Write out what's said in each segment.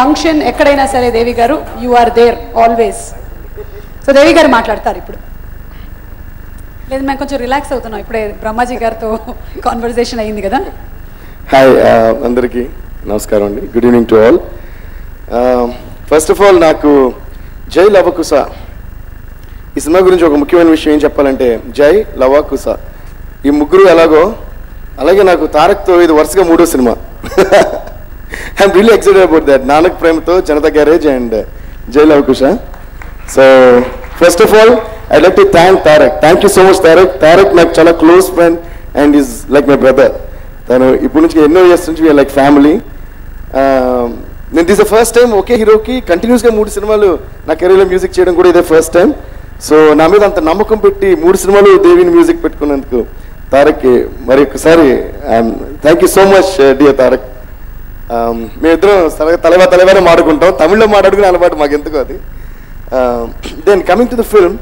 Function ఎక్కడైనా సరే Devi garu you are there always. So Devi garu మాట్లాడతారు ఇప్పుడు. లేదు మేము కొంచెం రిలాక్స్ అవుతున్నాం, ఇప్పుడే బ్రహ్మాజీ గారితో కాన్వర్సేషన్ అయ్యింది కదా. హాయ్ అందరికీ నమస్కారం అండి, good evening to all. First of all నాకు జై లవకుశ ఈ సినిమా గురించి ఒక ముఖ్యమైన విషయం ఏం చెప్పాలంటే, జై లవకుశ ఈ ముగ్గురు ఎలాగో అలాగే నాకు తారక్తో ఇది వరుసగా 3వ సినిమా. I'm really excited about that. Nannaku Prematho, Janatha Garage and Jai Lava Kusa. So first of all I'd like to thank Tarak. Thank you so much Tarak. Tarak నాకు చాలా close friend and is like my brother. తను ఇప్పుడు నుంచి ఎన్నో ఇయర్స్ నుంచి వీఆర్ లైక్ ఫ్యామిలీ. నేను దిస్ ద ఫస్ట్ టైం ఒకే హీరోకి కంటిన్యూస్గా 3 సినిమాలు నా కెరీర్లో మ్యూజిక్ చేయడం కూడా ఇదే ఫస్ట్ టైం. సో నా మీద అంత నమ్మకం పెట్టి 3 సినిమాలు దేవిని మ్యూజిక్ పెట్టుకున్నందుకు తారక్కి మరి ఒకసారి thank you so much dear Tarak. మేమిద్దరం తలవానే మాడుకుంటాం, తమిళ్లో మాట్లాడుకునే అలవాటు మాకు ఎందుకు అది. Then coming to the film,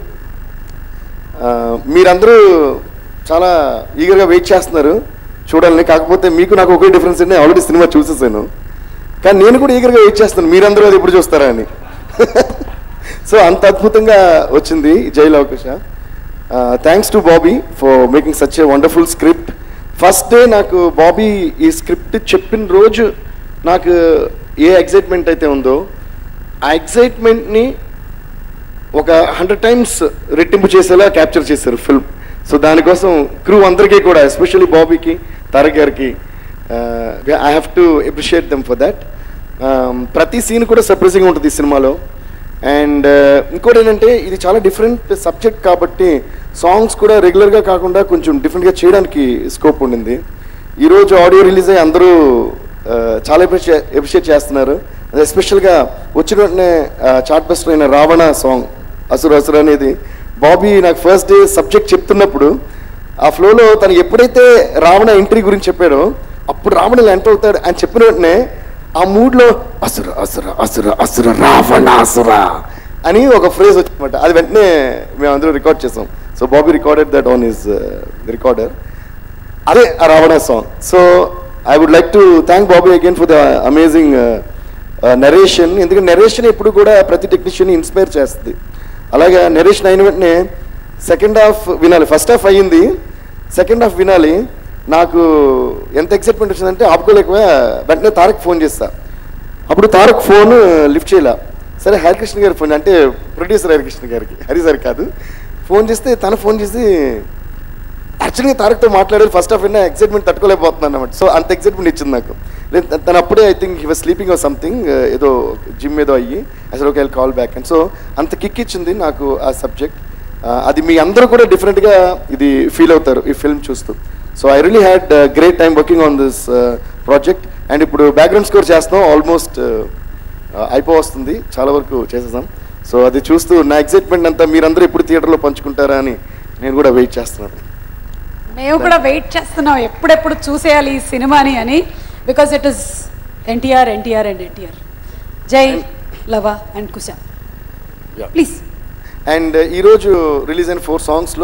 మీరందరూ చాలా ఈగర్గా వెయిట్ చేస్తున్నారు చూడాలని. కాకపోతే మీకు నాకు ఒకే డిఫరెన్స్ అంటే ఆల్రెడీ సినిమా చూసేసాను, కానీ నేను కూడా ఈగర్గా వెయిట్ చేస్తాను మీరందరూ అది ఎప్పుడు చూస్తారా అని. సో అంత అద్భుతంగా వచ్చింది Jai Lava Kusa. Thanks to Bobby for making such a wonderful script. First day నాకు బాబీ ఈ స్క్రిప్ట్ చెప్పిన రోజు నాకు ఏ ఎగ్జైట్మెంట్ అయితే ఉందో ఆ ఎగ్జైట్మెంట్ని ఒక 100 times రెట్టింపు చేసేలా క్యాప్చర్ చేశారు ఫిల్మ్. సో దానికోసం క్రూ అందరికీ కూడా, ఎస్పెషల్లీ బాబీకి, తారక్ గారికి I have to appreciate them for that. ప్రతి సీన్ కూడా సర్ప్రైజింగ్ ఉంటుంది ఈ సినిమాలో. అండ్ ఇంకోటి ఏంటంటే ఇది చాలా డిఫరెంట్ సబ్జెక్ట్ కాబట్టి సాంగ్స్ కూడా రెగ్యులర్గా కాకుండా కొంచెం డిఫరెంట్గా చేయడానికి స్కోప్ ఉండింది. ఈరోజు ఆడియో రిలీజ్ అయ్యి అందరూ చాలా అప్రిషియేట్ చేస్తున్నారు. ఎస్పెషల్గా వచ్చిన వెంటనే చార్ట్ బస్టర్ అయిన రావణ సాంగ్ అసుర అసుర అనేది బాబీ నాకు ఫస్ట్ డే సబ్జెక్ట్ చెప్తున్నప్పుడు ఆ ఫ్లోలో తను ఎప్పుడైతే రావణ ఎంట్రీ గురించి చెప్పాడో అప్పుడు రావణ ఎంటర్ అవుతాడు అని చెప్పిన వెంటనే ఆ మూడ్లో అసుర అసుర అసుర అసుర రావణాసుర అని ఒక ఫ్రేజ్ వచ్చిందన్నమాట. అది వెంటనే మేము అందరూ రికార్డ్ చేసాం. So Bobby recorded that on his recorder, అదే ఆ Ravana song. So I would like to thank Bobby again for the amazing narration. ఎందుకంటే నరేషన్ ఎప్పుడు కూడా ప్రతి టెక్నీషియన్ని ఇన్స్పైర్ చేస్తుంది. అలాగే నరేషన్ అయిన వెంటనే సెకండ్ హాఫ్ వినాలి. ఫస్ట్ హాఫ్ అయ్యింది, సెకండ్ హాఫ్ వినాలి. నాకు ఎంత ఎక్సైట్మెంట్ వచ్చిందంటే ఆపుకోలేకపోయా. వెంటనే తారక్ ఫోన్ చేస్తా. అప్పుడు తారక్ ఫోన్ లిఫ్ట్ చేయలే. సరే హరికృష్ణ గారి ఫోన్, అంటే ప్రొడ్యూసర్ హరికృష్ణ గారికి, హరి సార్ కాదు, ఫోన్ చేస్తే తన ఫోన్ చేసి యాక్చువల్గా తారక్తో మాట్లాడారు. ఫస్ట్ హాఫ్ అయినా ఎక్సైట్మెంట్ తట్టుకోలేకపోతున్నాను అన్నమాట. సో అంత ఎక్సైట్మెంట్ ఇచ్చింది నాకు. లేదు తను అప్పుడే I think he was sleeping or something, ఏదో జిమ్ ఏదో అయ్యి అసలు ఒక కాల్ బ్యాక్ అండ్ సో అంత కిక్ ఇచ్చింది నాకు ఆ సబ్జెక్ట్. అది మీ అందరూ కూడా డిఫరెంట్గా ఇది ఫీల్ అవుతారు ఈ ఫిల్మ్ చూస్తూ. So I really had great time working on this project. And ఇప్పుడు బ్యాక్గ్రౌండ్ స్కోర్ చేస్తాం, ఆల్మోస్ట్ అయిపోవస్తుంది, చాలా వరకు చేసేసాం. సో అది చూస్తూ నా ఎక్సైట్మెంట్ అంతా మీరందరూ ఎప్పుడు థియేటర్లో పంచుకుంటారా అని నేను కూడా వెయిట్ చేస్తున్నాను. మేము కూడా వెయిట్ చేస్తున్నాం ఎప్పుడెప్పుడు చూసేయాలి ఈ సినిమాని అని, because it is NTR NTR and NTR. Jai Lava and Kusa please. And ఈరోజు రిలీజ్ అయిన 4 సాంగ్స్లో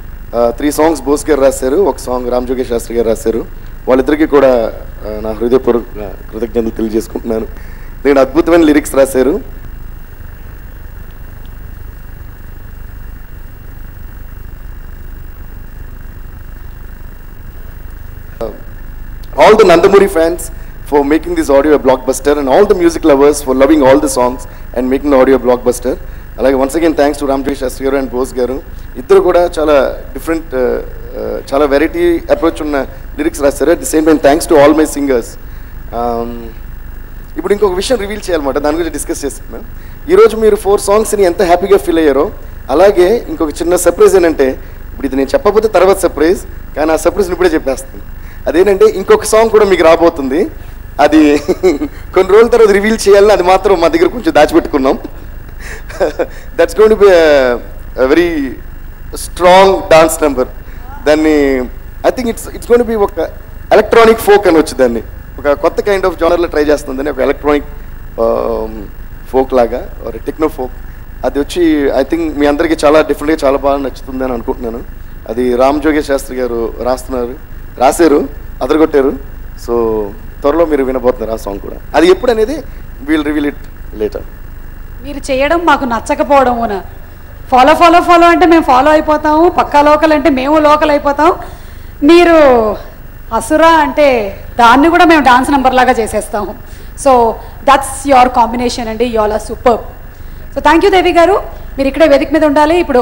3 సాంగ్స్ బోస్ గారు రాశారు, ఒక సాంగ్ రామ్ జోగేష్ శాస్త్రి గారు రాశారు. వాళ్ళిద్దరికీ కూడా నా హృదయపూర్వక కృతజ్ఞతలు తెలియజేసుకుంటున్నాను. నేను అద్భుతమైన లిరిక్స్ రాశారు. All the Nandamuri fans for making this audio a blockbuster, and all the music lovers for loving all the songs and making the audio a blockbuster. అలాగే once again thanks to Ramajogayya Sastry garu and Bose garu. ఇద్దరు కూడా చాలా different, చాలా variety approach ఉన్న lyrics రాశారు. At the same time thanks to all my singers. ఇప్పుడు ఇంకొక విషయం రివీల్ చేయాలన్నమాట, దాని గురించి డిస్కస్ చేసుకున్నాం. ఈరోజు మీరు 4 సాంగ్స్ని ఎంత హ్యాపీగా ఫీల్ అయ్యారో అలాగే ఇంకొక చిన్న సర్ప్రైజ్ ఏంటంటే, ఇప్పుడు ఇది నేను చెప్పకపోతే తర్వాత సర్ప్రైజ్, కానీ ఆ సర్ప్రైజ్ని ఇప్పుడే చెప్పేస్తాను. అదేంటంటే ఇంకొక సాంగ్ కూడా మీకు రాబోతుంది. అది కొన్ని రోజుల తర్వాత రివీల్ చేయాలని అది మాత్రం మా దగ్గర కొంచెం దాచిపెట్టుకున్నాం. That's going to be very strong dance number. దాన్ని I think it's going to be ఒక ఎలక్ట్రానిక్ ఫోక్ అని వచ్చి దాన్ని ఒక కొత్త కైండ్ ఆఫ్ జానర్లో ట్రై చేస్తుందని, ఒక ఎలక్ట్రానిక్ ఫోక్ లాగా ఒక టెక్నో ఫోక్. అది వచ్చి ఐ థింక్ మీ అందరికీ చాలా డిఫరెంట్గా చాలా బాగా నచ్చుతుందని అనుకుంటున్నాను. అది రామ్ జోగేష్ శాస్త్రి గారు రాశారు, అదరగొట్టారు. సో త్వరలో మీరు వినబోతున్నారు ఆ సాంగ్ కూడా. అది ఎప్పుడు అనేది వీల్ రివీల్ ఇట్ లేటర్. మీరు చేయడం మాకు నచ్చకపోవడమున ఫాలో అంటే మేము ఫాలో అయిపోతాము, పక్కా లోకల్ అంటే మేము లోకల్ అయిపోతాం, మీరు అసుర అంటే దాన్ని కూడా మేము డాన్స్ నెంబర్ లాగా చేసేస్తాము. సో దట్స్ యువర్ కాంబినేషన్ అండి, you all are super. So thank you Devi garu, మీరు ఇక్కడే వేదిక మీద ఉండాలి. ఇప్పుడు